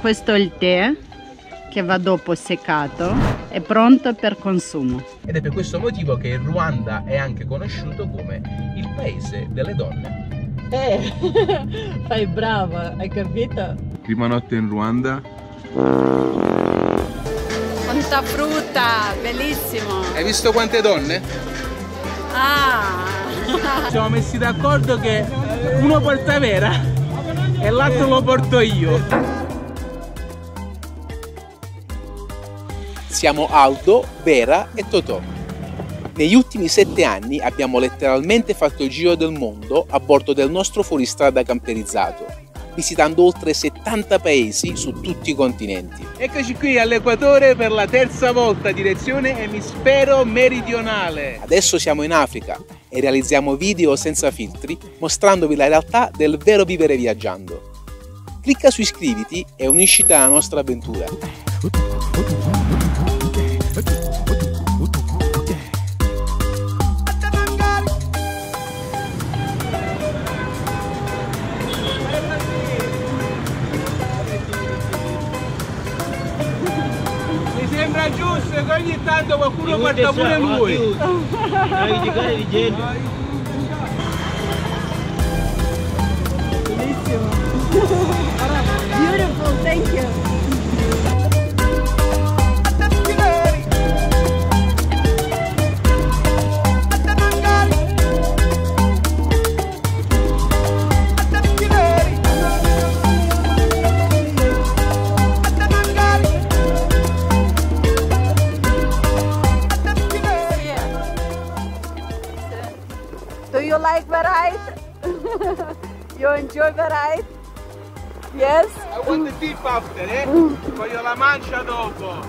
questo è il tè che va dopo seccato, è pronto per consumo. Ed è per questo motivo che il Ruanda è anche conosciuto come il paese delle donne. Fai brava, hai capito? Prima notte in Ruanda. Quanta frutta, bellissimo! Hai visto quante donne? Ah! Ci siamo messi d'accordo che uno porta Vera e l'altro lo porto io. Siamo Aldo, Vera e Totò. Negli ultimi 7 anni abbiamo letteralmente fatto il giro del mondo a bordo del nostro fuoristrada camperizzato, visitando oltre 70 paesi su tutti i continenti. Eccoci qui all'Equatore per la 3ª volta, direzione emisfero meridionale. Adesso siamo in Africa e realizziamo video senza filtri, mostrandovi la realtà del vero vivere viaggiando. Clicca su iscriviti e unisciti alla nostra avventura. Sembra giusto che ogni tanto qualcuno porta pure lui. Bellissimo. Beautiful, thank you. Do you like variety? You enjoy variety? Yes? I want the dip after, eh? Voglio la mancia dopo.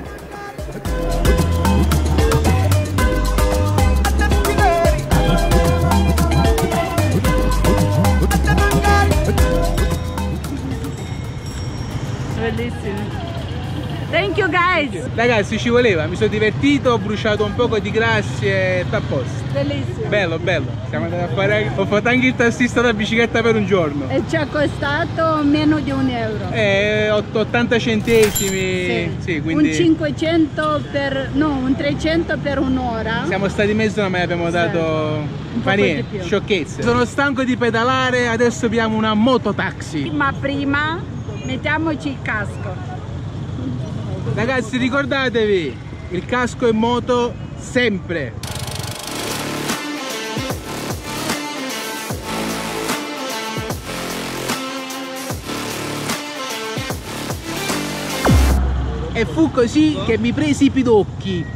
Bellissimo. Thank you guys. Ragazzi, ci voleva, mi sono divertito, ho bruciato un poco di grassi e sta a posto. Bellissimo. Bello, bello. Siamo andati a fare. Ho fatto anche il tassista da bicicletta per un giorno. E ci ha costato meno di €1. 80 centesimi. Sì, quindi. Un 500 per. No, un 300 per un'ora. Siamo stati mesi, ma abbiamo dato. Fa niente, sciocchezze. Sono stanco di pedalare, adesso abbiamo una mototaxi. Ma prima mettiamoci il casco. Ragazzi, ricordatevi, il casco in moto sempre. E fu così che mi presi i pidocchi.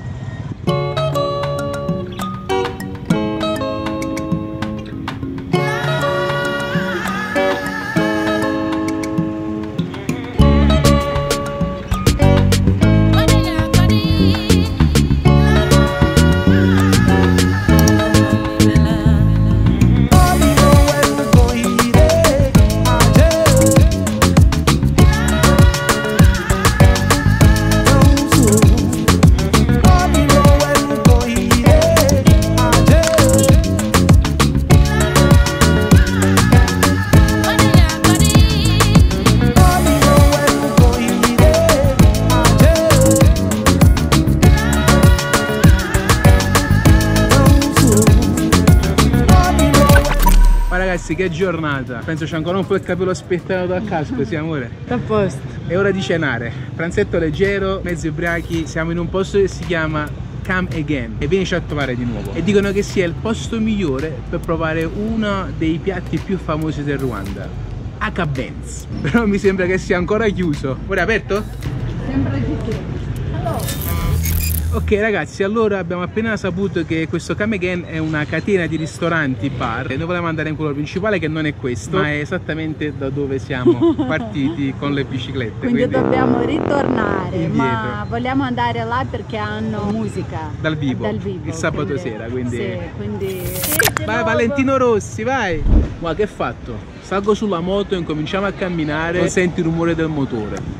Ragazzi, che giornata! Penso c'è ancora un po' il capello spettato dal casco, sì amore? A posto. È ora di cenare, pranzetto leggero, mezzo ubriachi, siamo in un posto che si chiama Come Again e vienici a trovare di nuovo. E dicono che sia il posto migliore per provare uno dei piatti più famosi del Ruanda, Akabenzi. Però mi sembra che sia ancora chiuso. Ora è aperto? Sembra di sì. Allora. Ok ragazzi, allora abbiamo appena saputo che questo Come Again è una catena di ristoranti bar e noi volevamo andare in quello principale, che non è questo, ma è esattamente da dove siamo partiti con le biciclette. Quindi dobbiamo ritornare, indietro. Ma vogliamo andare là perché hanno musica dal vivo, il sabato quindi, sera, quindi... Sì, quindi... Vai Valentino Rossi, vai! Ma che fatto? Salgo sulla moto e incominciamo a camminare e senti il rumore del motore.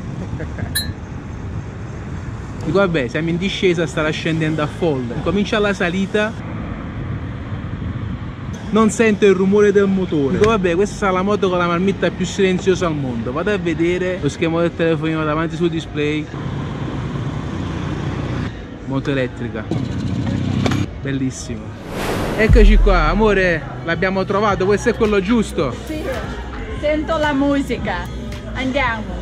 Dico vabbè, siamo in discesa, starà scendendo a folle. Comincia la salita. non sento il rumore del motore. Dico, vabbè, questa sarà la moto con la marmitta più silenziosa al mondo. Vado a vedere lo schermo del telefonino davanti sul display. Moto elettrica, bellissimo. Eccoci qua, amore, l'abbiamo trovato, questo è quello giusto. Sì, sento la musica, andiamo.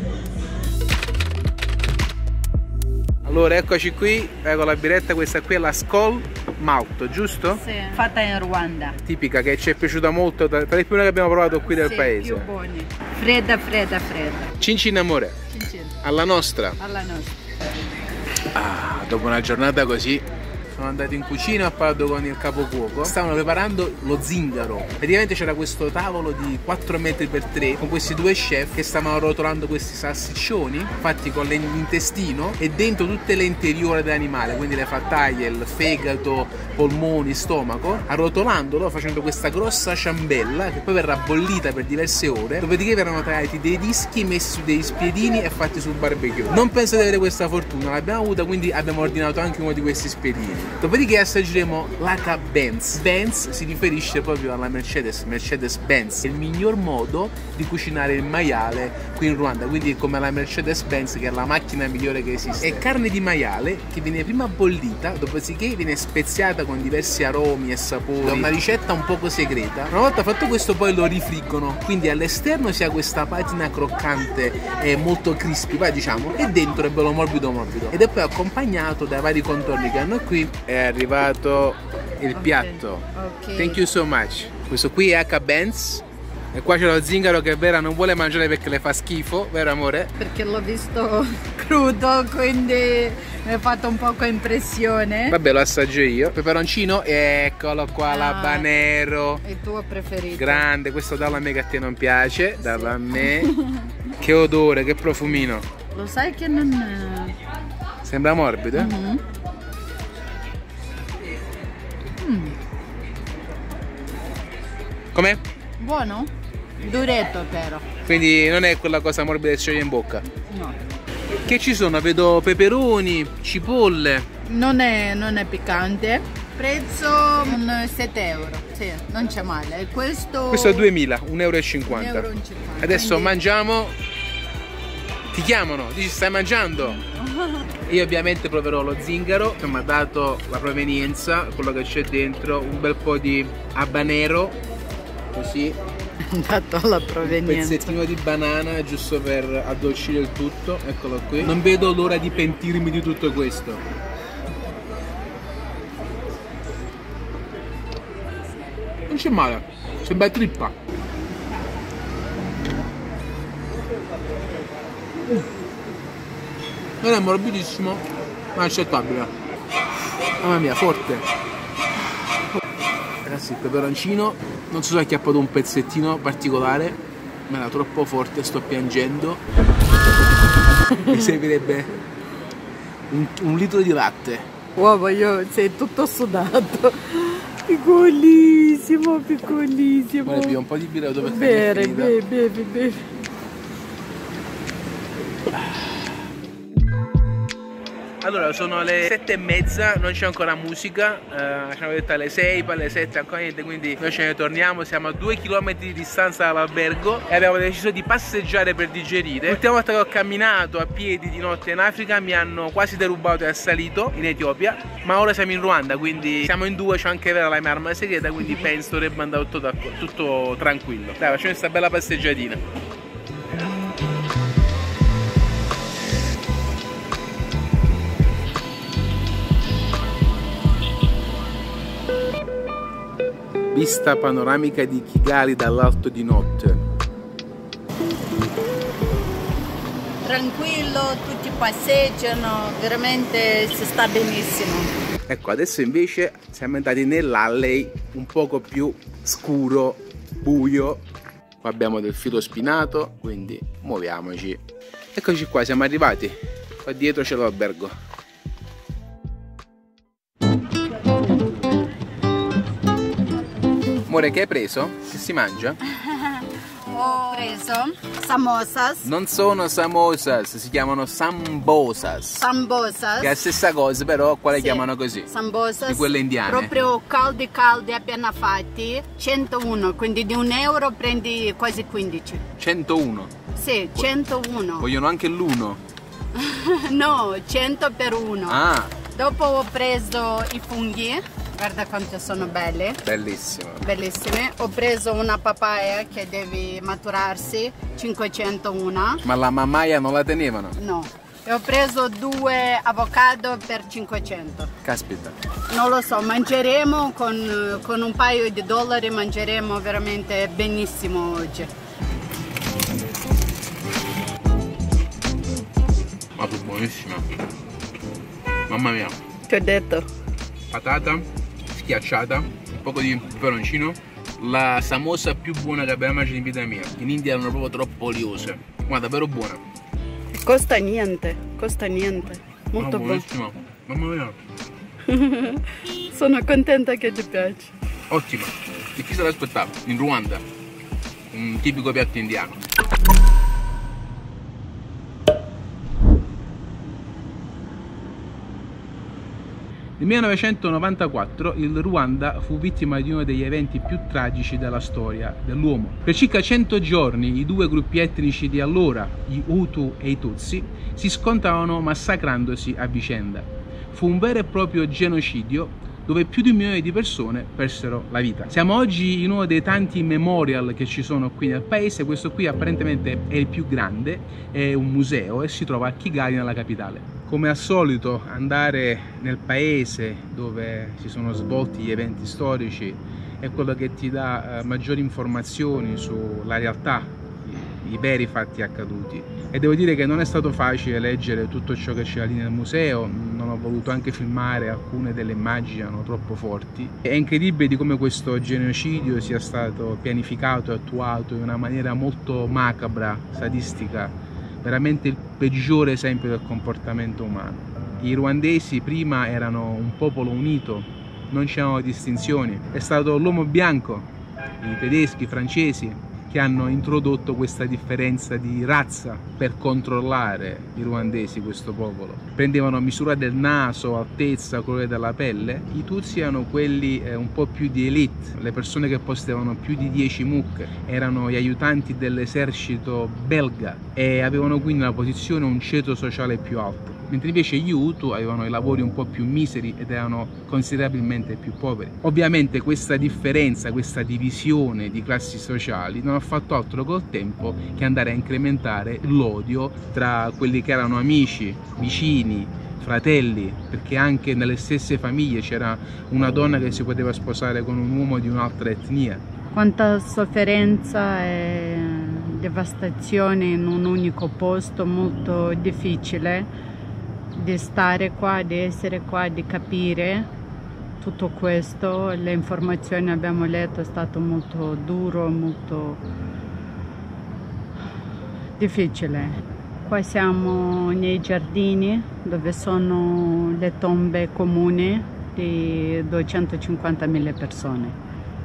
Allora, eccoci qui, ecco la biretta, questa qui è la Skol Malto, giusto? Sì, fatta in Ruanda. Tipica, che ci è piaciuta molto, tra le prime che abbiamo provato qui del sì, paese. Più buoni. Fredda, fredda, fredda. Cin cin amore. Cin cin. Alla nostra. Alla nostra. Ah, dopo una giornata così sono andato in cucina, ho parlato con il capocuoco. Stavano preparando lo zingaro. Praticamente c'era questo tavolo di 4 metri per 3 con questi due chef che stavano rotolando questi salsiccioni fatti con l'intestino e dentro tutte le interiore dell'animale, quindi le frattaglie, il fegato, polmoni, stomaco, arrotolandolo facendo questa grossa ciambella che poi verrà bollita per diverse ore, dopodiché verranno tagliati dei dischi messi su dei spiedini e fatti sul barbecue. Non penso di avere questa fortuna, l'abbiamo avuta, quindi abbiamo ordinato anche uno di questi spiedini. Dopodiché assaggeremo l'H Benz. Benz si riferisce proprio alla Mercedes-Benz, è il miglior modo di cucinare il maiale qui in Ruanda, quindi come la Mercedes-Benz, che è la macchina migliore che esiste. È carne di maiale che viene prima bollita, dopodiché viene speziata con diversi aromi e sapori. È una ricetta un poco segreta. Una volta fatto questo poi lo rifriggono, quindi all'esterno si ha questa patina croccante e molto crispy, poi diciamo, e dentro è bello morbido morbido. Ed è poi accompagnato dai vari contorni che hanno qui. È arrivato il piatto. Okay. Thank you so much. Questo qui è H Benz. E qua c'è lo zingaro che Vera non vuole mangiare perché le fa schifo, vero amore? Perché l'ho visto crudo, quindi mi ha fatto un poco impressione. Vabbè, lo assaggio io. Peperoncino, eccolo qua, l'habanero. È il tuo preferito. Grande, questo dallo a me che a te non piace, dallo a me. Che odore, che profumino. Lo sai che non... Sembra morbido, eh? Mm-hmm. Com'è? Buono? Duretto però. Quindi non è quella cosa morbida che scioglie in bocca. No. Che ci sono? Vedo peperoni, cipolle. Non è piccante. Prezzo 7 euro. Sì, non c'è male. E questo è 2.000, 1,50 euro. 1,50 euro. Adesso quindi... mangiamo. Ti chiamano, dici stai mangiando? Io ovviamente proverò lo zingaro che mi ha dato la provenienza, quello che c'è dentro, un bel po' di habanero, così. Dato la provenienza. Un pezzettino di banana giusto per addolcire il tutto, eccolo qui. Non vedo l'ora di pentirmi di tutto questo. Non c'è male, sembra trippa. Non è morbidissimo, ma è accettabile. Mamma mia, forte. Ragazzi, il peperoncino, non so se ha acchiappato un pezzettino particolare, ma era troppo forte, sto piangendo. Mi servirebbe un litro di latte. Wow, sei tutto sudato. Piccolissimo, piccolissimo. Guarda, più un po' di birra dove bevi. Allora, sono le 7:30, non c'è ancora musica, ci hanno detto alle 6, poi alle 7 ancora niente, quindi noi ce ne torniamo, siamo a 2 km di distanza dall'albergo e abbiamo deciso di passeggiare per digerire. L'ultima volta che ho camminato a piedi di notte in Africa mi hanno quasi derubato e assalito in Etiopia, ma ora siamo in Ruanda, quindi siamo in due, c'è anche Vera la mia arma segreta, quindi penso dovrebbe andare tutto tranquillo. Dai, facciamo questa bella passeggiatina. Vista panoramica di Kigali dall'alto di notte. Tranquillo, tutti passeggiano, veramente si sta benissimo. Ecco, adesso invece siamo entrati nell'alley un poco più scuro, buio. Qua abbiamo del filo spinato, quindi muoviamoci. Eccoci qua, siamo arrivati. Qua dietro c'è l'albergo. Amore, che hai preso? Che si mangia? Ho preso samosas. Non sono samosas, si chiamano sambosas. Sambosas. Che è la stessa cosa, però qua le Sì, chiamano così. Sambosas. Di quelle indiane. Proprio caldi appena fatti. 101, quindi di €1 prendi quasi 15. 101. Sì, 101. Vogliono anche l'1. No, 100 per 1. Ah, Dopo ho preso i funghi. Guarda quanto sono belli. bellissimo. Bellissimi. Ho preso una papaya che deve maturarsi, 501. Ma la mammaia non la tenevano? No. E ho preso 2 avocado per 500. Caspita. Non lo so, mangeremo con un paio di dollari, mangeremo veramente benissimo oggi. Ma che buonissima. Mamma mia. Ti ho detto. Patata schiacciata, un po' di peperoncino. La samosa più buona che abbia mai mangiato in vita mia. In India erano proprio troppo oliose. Ma davvero buona. Costa niente, molto buono. Buonissima. Mamma mia. Sono contenta che ti piace. Ottima. E chi se l'aspettava? In Ruanda. Un tipico piatto indiano. Nel 1994 il Ruanda fu vittima di uno degli eventi più tragici della storia dell'uomo. Per circa 100 giorni i due gruppi etnici di allora, gli Hutu e i Tutsi, si scontravano massacrandosi a vicenda. Fu un vero e proprio genocidio dove più di 1 milione di persone persero la vita. Siamo oggi in uno dei tanti memorial che ci sono qui nel paese. Questo qui apparentemente è il più grande, è un museo e si trova a Kigali, nella capitale. Come al solito, andare nel paese dove si sono svolti gli eventi storici è quello che ti dà maggiori informazioni sulla realtà, i veri fatti accaduti. E devo dire che non è stato facile leggere tutto ciò che c'era lì nel museo, non ho voluto anche filmare, alcune delle immagini erano troppo forti. È incredibile di come questo genocidio sia stato pianificato e attuato in una maniera molto macabra, sadistica, veramente il peggiore esempio del comportamento umano. I ruandesi prima erano un popolo unito, non c'erano distinzioni. È stato l'uomo bianco, i tedeschi, i francesi, che hanno introdotto questa differenza di razza per controllare i ruandesi, questo popolo. Prendevano misura del naso, altezza, colore della pelle. I Tutsi erano quelli un po' più di elite, le persone che possedevano più di 10 mucche, erano gli aiutanti dell'esercito belga e avevano quindi una posizione, un ceto sociale più alto. Mentre invece gli Hutu avevano i lavori un po' più miseri ed erano considerabilmente più poveri. Ovviamente questa differenza, questa divisione di classi sociali non ha fatto altro col tempo che andare a incrementare l'odio tra quelli che erano amici, vicini, fratelli, perché anche nelle stesse famiglie c'era una donna che si poteva sposare con un uomo di un'altra etnia. Quanta sofferenza e devastazione in un unico posto, molto difficile di stare qua, di essere qua, di capire tutto questo. Le informazioni abbiamo letto, è stato molto duro, molto difficile. Qua siamo nei giardini dove sono le tombe comuni di 250.000 persone.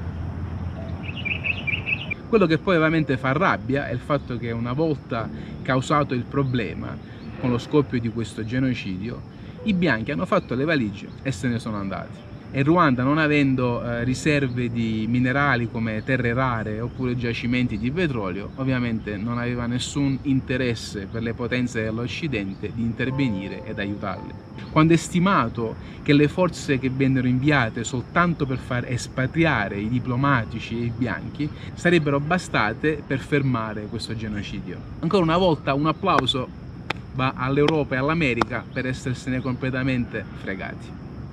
Quello che poi veramente fa rabbia è il fatto che una volta causato il problema con lo scoppio di questo genocidio, i bianchi hanno fatto le valigie e se ne sono andati. E Ruanda, non avendo riserve di minerali come terre rare oppure giacimenti di petrolio, ovviamente non aveva nessun interesse per le potenze dell'Occidente di intervenire ed aiutarli. Quando è stimato che le forze che vennero inviate soltanto per far espatriare i diplomatici e i bianchi sarebbero bastate per fermare questo genocidio. Ancora una volta un applauso va all'Europa e all'America per essersene completamente fregati.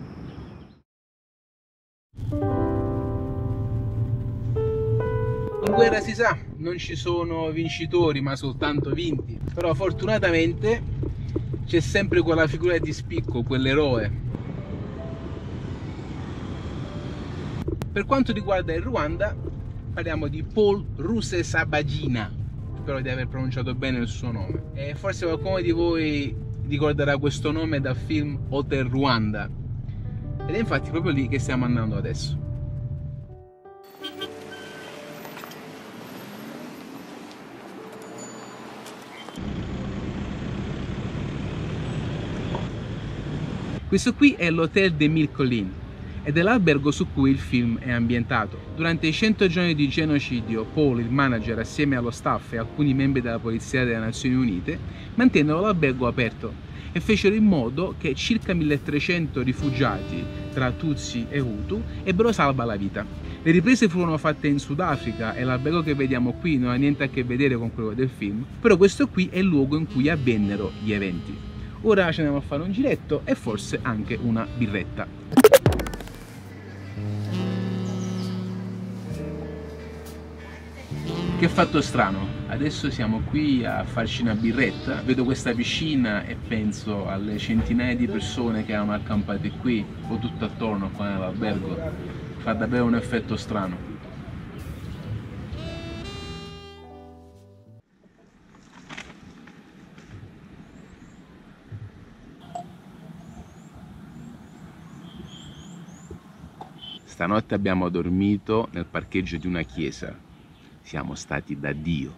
In guerra si sa, non ci sono vincitori ma soltanto vinti, però fortunatamente c'è sempre quella figura di spicco, quell'eroe. Per quanto riguarda il Ruanda, parliamo di Paul Rusesabagina. Spero di aver pronunciato bene il suo nome. E forse qualcuno di voi ricorderà questo nome dal film Hotel Ruanda. Ed è infatti proprio lì che stiamo andando adesso. Questo qui è l'Hotel des Mille Collines ed è l'albergo su cui il film è ambientato. Durante i 100 giorni di genocidio, Paul, il manager, assieme allo staff e alcuni membri della polizia delle Nazioni Unite, mantennero l'albergo aperto e fecero in modo che circa 1300 rifugiati tra Tutsi e Hutu ebbero salva la vita. Le riprese furono fatte in Sudafrica e l'albergo che vediamo qui non ha niente a che vedere con quello del film, però questo qui è il luogo in cui avvennero gli eventi. Ora ci andiamo a fare un giretto e forse anche una birretta. Che fatto strano, adesso siamo qui a farci una birretta, vedo questa piscina e penso alle centinaia di persone che erano accampate qui o tutto attorno qua nell'albergo, fa davvero un effetto strano. Stanotte abbiamo dormito nel parcheggio di una chiesa. Siamo stati da Dio.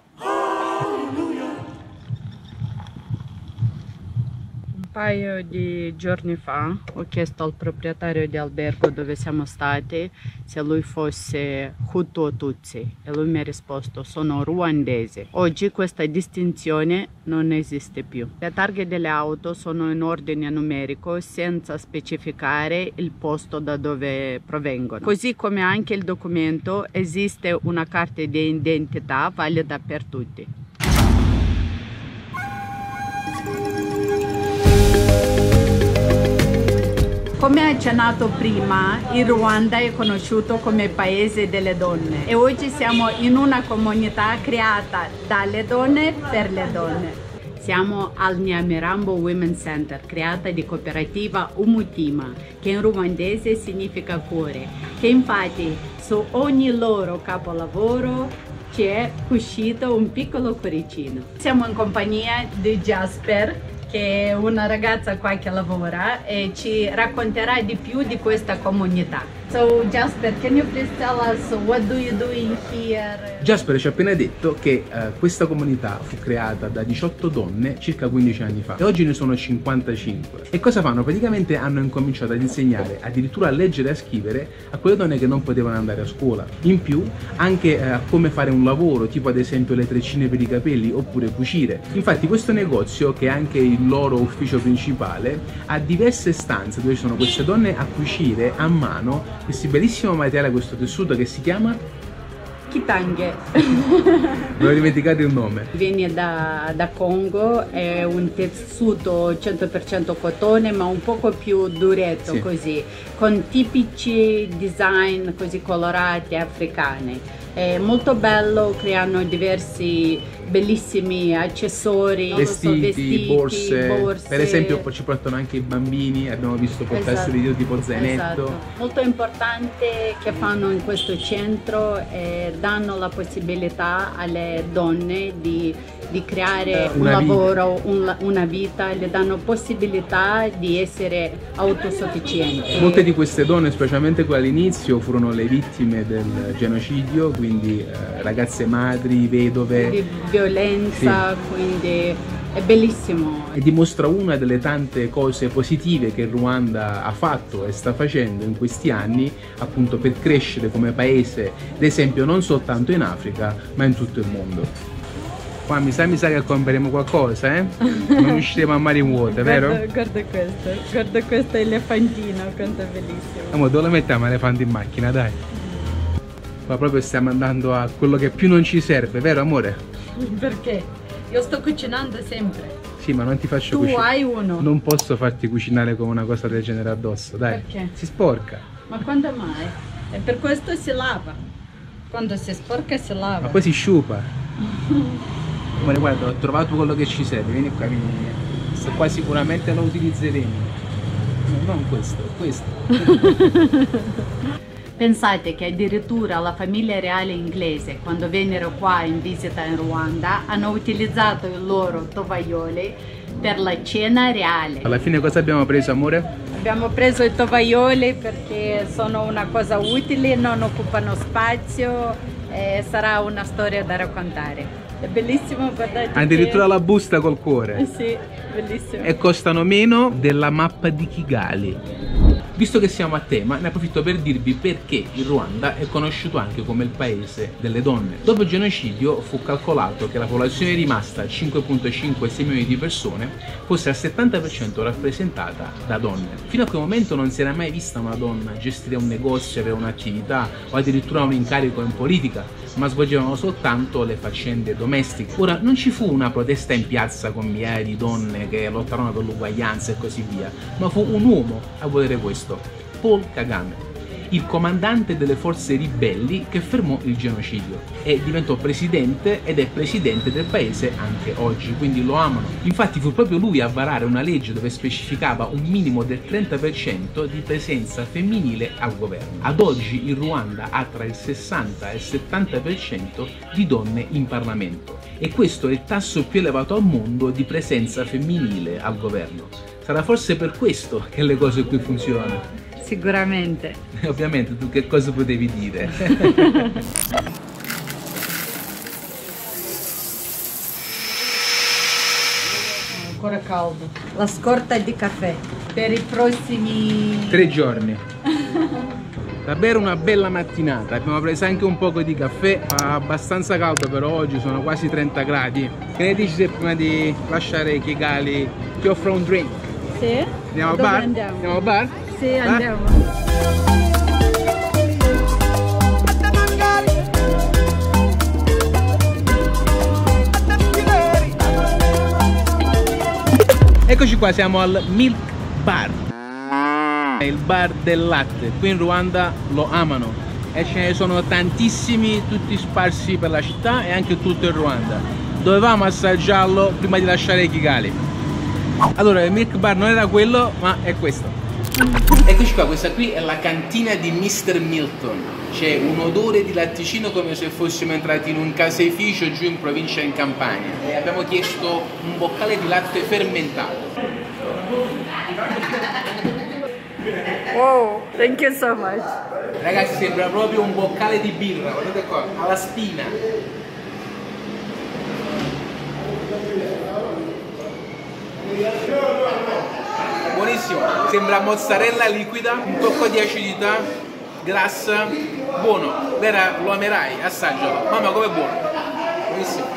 Un paio di giorni fa ho chiesto al proprietario di albergo dove siamo stati se lui fosse Hutu o Tutsi e lui mi ha risposto: sono ruandese. Oggi questa distinzione non esiste più. Le targhe delle auto sono in ordine numerico senza specificare il posto da dove provengono. Così come anche il documento, esiste una carta di identità valida per tutti. Come accennato prima, il Ruanda è conosciuto come paese delle donne e oggi siamo in una comunità creata dalle donne per le donne. Siamo al Nyamirambo Women's Center, creata di cooperativa Umutima, che in ruandese significa cuore, che infatti su ogni loro capolavoro c'è cucito un piccolo cuoricino. Siamo in compagnia di Jasper, che è una ragazza qua che lavora e ci racconterà di più di questa comunità. So Jasper, can you please tell us what do you doing here? Jasper ci ha appena detto che questa comunità fu creata da 18 donne circa 15 anni fa e oggi ne sono 55. E cosa fanno? Praticamente hanno incominciato ad insegnare addirittura a leggere e a scrivere a quelle donne che non potevano andare a scuola. In più anche a come fare un lavoro, tipo ad esempio le treccine per i capelli oppure cucire. Infatti questo negozio, che è anche il loro ufficio principale, ha diverse stanze dove ci sono queste donne a cucire a mano questo bellissimo materiale, questo tessuto che si chiama Kitenge. Non ho dimenticato il nome. Viene da Congo, è un tessuto 100% cotone ma un poco più duretto, sì, così, con tipici design così colorati africani. È molto bello, creano diversi bellissimi accessori, vestiti, borse. Per esempio ci portano anche i bambini, abbiamo visto portarsi video tipo zainetto. Esatto. Molto importante che fanno in questo centro è danno la possibilità alle donne di creare un lavoro, una vita, le danno possibilità di essere autosufficienti. Molte di queste donne, specialmente quelle all'inizio, furono le vittime del genocidio, quindi ragazze madri, vedove, di violenza, sì, quindi è bellissimo. E dimostra una delle tante cose positive che il Ruanda ha fatto e sta facendo in questi anni, appunto per crescere come paese, ad esempio non soltanto in Africa ma in tutto il mondo. Qua mi sa che compreremo qualcosa, eh? Non usciremo a mare in vuoto, vero? Guarda questo elefantino, quanto è bellissimo. Amore, dove lo mettiamo l'elefante in macchina, dai? Ma proprio stiamo andando a quello che più non ci serve, vero amore? Perché? Io sto cucinando sempre. Sì, ma non ti faccio cucinare. Tu hai uno. Non posso farti cucinare con una cosa del genere addosso, dai. Perché? Si sporca. Ma quando mai? E per questo si lava. Quando si sporca si lava. Ma poi si sciupa. Amore, guarda, ho trovato quello che ci serve, vieni qua, vieni. Questo qua sicuramente lo utilizzeremo. No, non questo. Pensate che addirittura la famiglia reale inglese, quando vennero qua in visita in Ruanda, hanno utilizzato i loro tovaglioli per la cena reale. Alla fine cosa abbiamo preso, amore? Abbiamo preso i tovaglioli perché sono una cosa utile, non occupano spazio e sarà una storia da raccontare. È bellissimo, guardate. Addirittura la busta col cuore. Sì, bellissimo. E costano meno della mappa di Kigali. Visto che siamo a tema, ne approfitto per dirvi perché il Ruanda è conosciuto anche come il paese delle donne. Dopo il genocidio fu calcolato che la popolazione rimasta, 5,5-6 milioni di persone, fosse al 70% rappresentata da donne. Fino a quel momento non si era mai vista una donna gestire un negozio, avere un'attività o addirittura un incarico in politica, ma svolgevano soltanto le faccende domestiche. Ora, non ci fu una protesta in piazza con migliaia di donne che lottarono per l'uguaglianza e così via, ma fu un uomo a volere questo, Paul Kagame, il comandante delle forze ribelli che fermò il genocidio e diventò presidente ed è presidente del paese anche oggi, quindi lo amano. Infatti fu proprio lui a varare una legge dove specificava un minimo del 30% di presenza femminile al governo. Ad oggi il Ruanda ha tra il 60 e il 70% di donne in Parlamento e questo è il tasso più elevato al mondo di presenza femminile al governo. Sarà forse per questo che le cose qui funzionano. Sicuramente. Ovviamente, tu che cosa potevi dire? Ancora caldo. La scorta di caffè per i prossimi 3 giorni. Davvero una bella mattinata, abbiamo preso anche un poco di caffè, fa abbastanza caldo però oggi, sono quasi 30 gradi. Che ne dici se prima di lasciare Kigali ti offro un drink? Sì? Andiamo al Dove bar? andiamo? Andiamo al bar? Sì, andiamo. Eccoci qua, siamo al Milk Bar, il bar del latte. Qui in Ruanda lo amano e ce ne sono tantissimi, tutti sparsi per la città e anche tutto il Ruanda. Dovevamo assaggiarlo prima di lasciare Kigali. Allora, il Milk Bar non era quello, ma è questo. Eccoci qua, questa qui è la cantina di Mr. Milton. C'è un odore di latticino come se fossimo entrati in un caseificio giù in provincia in Campania. E abbiamo chiesto un boccale di latte fermentato. Wow, thank you so much. Ragazzi, sembra proprio un boccale di birra, guardate qua, alla spina. Buonissimo, sembra mozzarella liquida, un tocco di acidità, grassa, buono. Vera, lo amerai, assaggialo. Mamma, com'è buono. Buonissimo.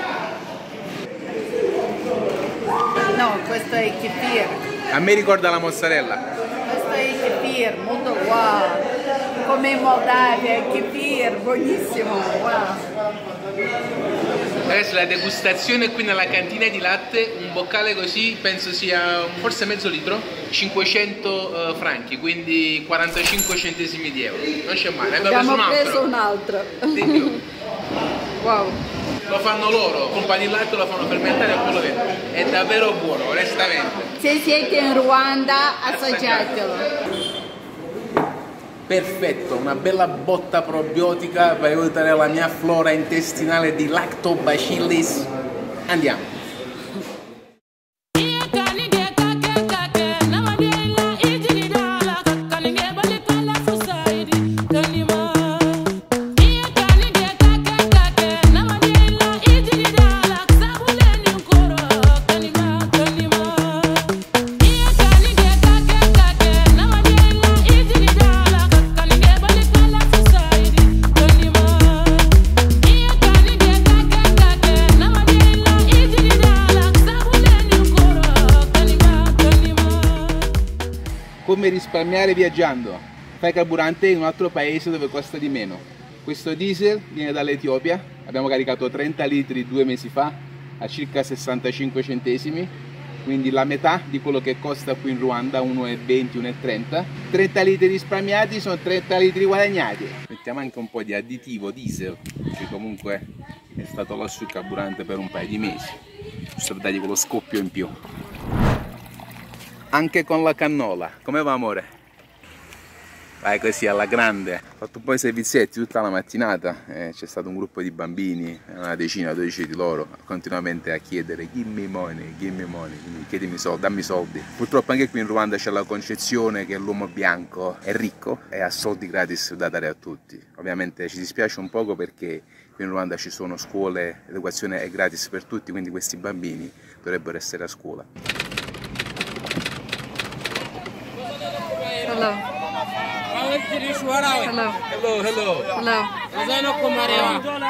No, questo è kefir. A me ricorda la mozzarella. Questo è kefir, molto wow. Come in Moldavia, kefir, buonissimo, wow. Ragazzi, la degustazione qui nella cantina di latte, un boccale così penso sia forse mezzo litro, 500 franchi, quindi 45 centesimi di euro. Non c'è male, abbiamo preso un altro. Wow. Lo fanno loro, compagni di latte lo fanno fermentare e poi lo vendono. È davvero buono, onestamente. Se siete in Ruanda, assaggiatelo. Perfetto, una bella botta probiotica per aiutare la mia flora intestinale di Lactobacillus. Andiamo. Come risparmiare viaggiando? Fai carburante in un altro paese dove costa di meno. Questo diesel viene dall'Etiopia, abbiamo caricato 30 litri 2 mesi fa a circa 65 centesimi, quindi la metà di quello che costa qui in Ruanda, 1,20, 1,30. 30 litri risparmiati sono 30 litri guadagnati. Mettiamo anche un po' di additivo diesel, che comunque è stato lassù il carburante per un paio di mesi, giusto per dargli quello scoppio in più. Anche con la cannola, come va amore? Vai così alla grande. Ho fatto un po' di servizietti tutta la mattinata, c'è stato un gruppo di bambini, una decina, 12 di loro, continuamente a chiedere give me money, quindi chiedimi soldi, dammi soldi. Purtroppo anche qui in Ruanda c'è la concezione che l'uomo bianco è ricco e ha soldi gratis da dare a tutti. Ovviamente ci dispiace un poco perché Qui in Ruanda ci sono scuole, l'educazione è gratis per tutti, quindi questi bambini dovrebbero essere a scuola. Hello. Hello. Hello, hello. Hello.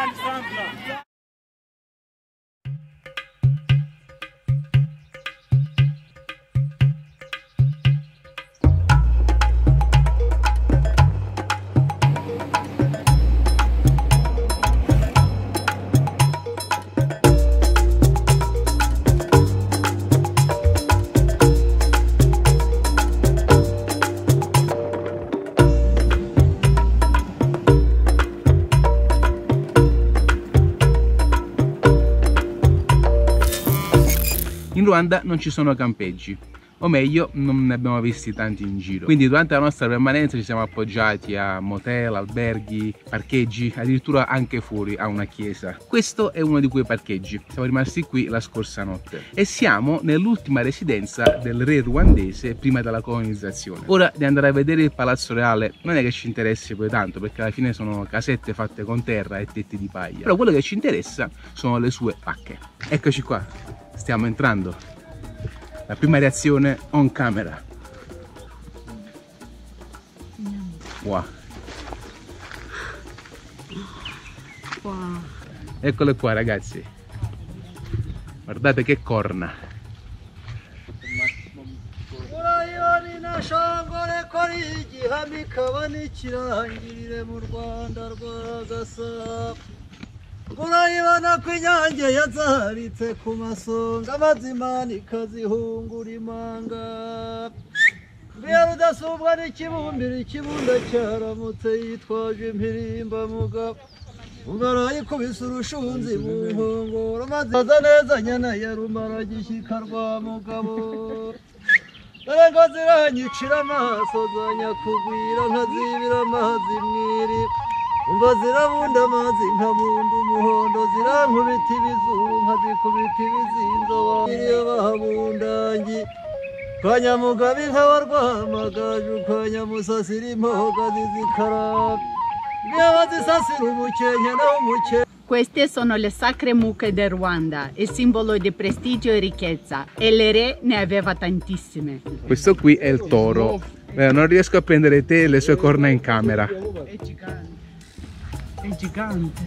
In Ruanda non ci sono campeggi, o meglio non ne abbiamo visti tanti in giro, quindi durante la nostra permanenza ci siamo appoggiati a motel, alberghi, parcheggi, addirittura anche fuori a una chiesa. Questo è uno di quei parcheggi, siamo rimasti qui la scorsa notte e siamo nell'ultima residenza del re ruandese prima della colonizzazione. Ora di andare a vedere il palazzo reale non è che ci interessi poi tanto, perché alla fine sono casette fatte con terra e tetti di paglia, però quello che ci interessa sono le sue vacche. Eccoci qua, stiamo entrando. La prima reazione on camera. Wow. Wow. Eccole qua ragazzi. Guardate che corna. Urayibona ko inyange yazaritse ku masonga amazimana ikazihungura imanga mbiya rudasubwa n'ikibumbiro ikibunda cyaramutse yitwaje impirimba mugabo ugaraye kubisa urushunzi mu nkongoro maze aza neza nyana ya rumara gishyika rwa mugabo dore ngo ziranyicira amaso zanyakugwira nkazibira amazi mwiri umva zirabunda amazi nkabunda umuhondo zirankubita ibizuru nkazikubita ibizinzo wabiriye bahabundangi kwa Nyamugabe inka warwamagaju kwa Nyamusasira impoga zizikaraba niba zisasira umukenke naho umukenke. Queste sono le sacre mucche del Ruanda, il simbolo di prestigio e ricchezza, e il re ne aveva tantissime. Questo qui è il toro. Non riesco a prendere te e le sue corna in camera. È gigante. È gigante.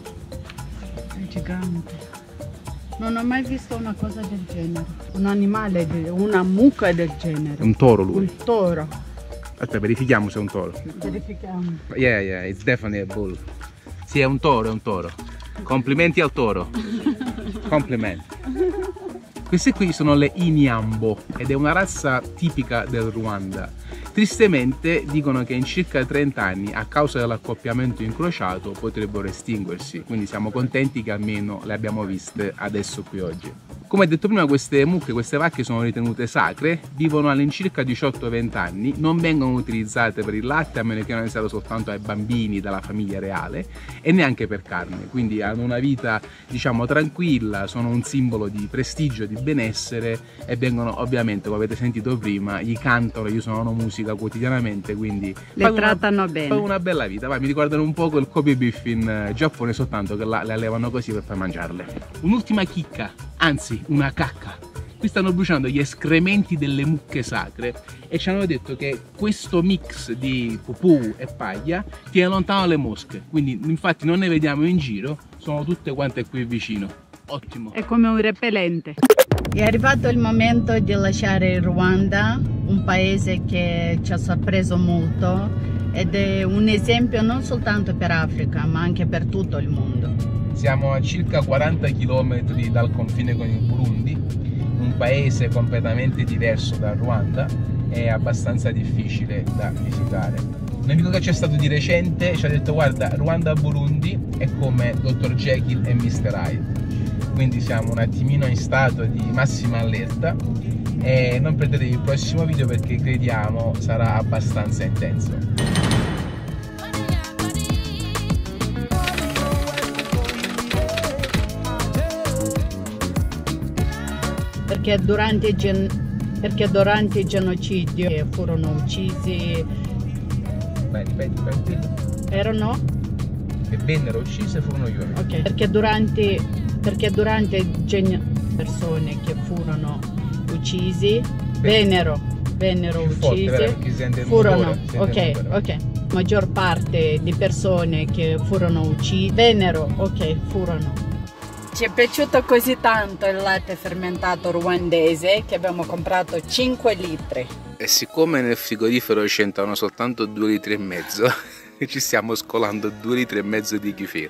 È gigante. Non ho mai visto una cosa del genere. Un animale, una mucca del genere. Un toro lui. Un toro. Aspetta, verifichiamo se è un toro. Verifichiamo. Yeah, it's definitely a bull. Sì, è un toro, è un toro. Complimenti al toro. Complimenti. Queste qui sono le Inyambo ed è una razza tipica del Ruanda. Tristemente dicono che in circa 30 anni a causa dell'accoppiamento incrociato potrebbero estinguersi, quindi siamo contenti che almeno le abbiamo viste adesso qui oggi. Come detto prima, queste mucche, queste vacche sono ritenute sacre, vivono all'incirca 18-20 anni, non vengono utilizzate per il latte a meno che non sia stato soltanto ai bambini dalla famiglia reale e neanche per carne, quindi hanno una vita diciamo tranquilla, sono un simbolo di prestigio, di benessere e vengono ovviamente, come avete sentito prima, gli cantano, gli suonano musica quotidianamente, quindi le trattano bene. Fanno una bella vita. Mi ricordano un po' quel Kobe beef in Giappone, soltanto che là le allevano così per poi mangiarle. Un'ultima chicca, anzi una cacca. Qui stanno bruciando gli escrementi delle mucche sacre e ci hanno detto che questo mix di pupù e paglia tiene lontano le mosche, quindi infatti non ne vediamo in giro, sono tutte quante qui vicino. Ottimo. È come un repellente. È arrivato il momento di lasciare il Ruanda, un paese che ci ha sorpreso molto ed è un esempio non soltanto per Africa ma anche per tutto il mondo. Siamo a circa 40 km dal confine con il Burundi, un paese completamente diverso dal Ruanda e abbastanza difficile da visitare. Un amico che c'è stato di recente ci ha detto: guarda, Ruanda-Burundi è come Dr. Jekyll e Mr. Hyde, quindi siamo un attimino in stato di massima allerta e non perdetevi il prossimo video perché crediamo sarà abbastanza intenso. Perché durante il genocidio furono uccisi. Ripeti. Erano? che vennero uccise furono gli uomini. Ok, perché durante persone che furono uccisi vennero uccise, furono, ok, maggior parte di persone che furono uccise vennero, ok, furono. Ci è piaciuto così tanto il latte fermentato ruandese che abbiamo comprato 5 litri. E siccome nel frigorifero c'entrano soltanto 2 litri e mezzo, ci stiamo scolando 2 litri e mezzo di kefir.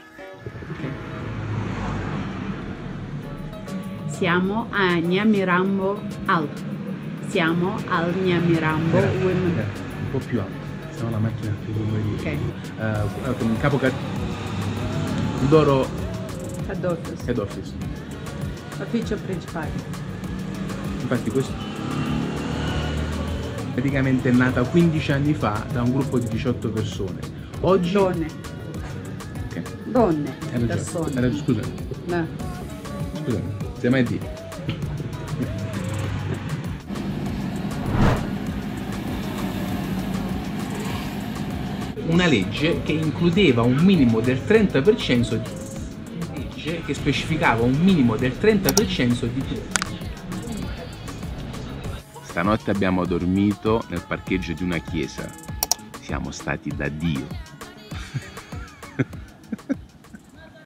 Siamo a Nyamirambo Alto. Siamo al Nyamirambo Women. Un po' più alto, siamo alla macchina più Ok. capo Doro Head Office. Ufficio principale. Infatti questo praticamente è nata 15 anni fa da un gruppo di 18 persone. Oggi... Donne. Ok. Donne. Hai ragione. Persone. Scusami. No. Scusami, sei mai dire? Una legge che includeva un minimo del 30% di... legge che specificava un minimo del 30% di... Stanotte abbiamo dormito nel parcheggio di una chiesa. Siamo stati da Dio.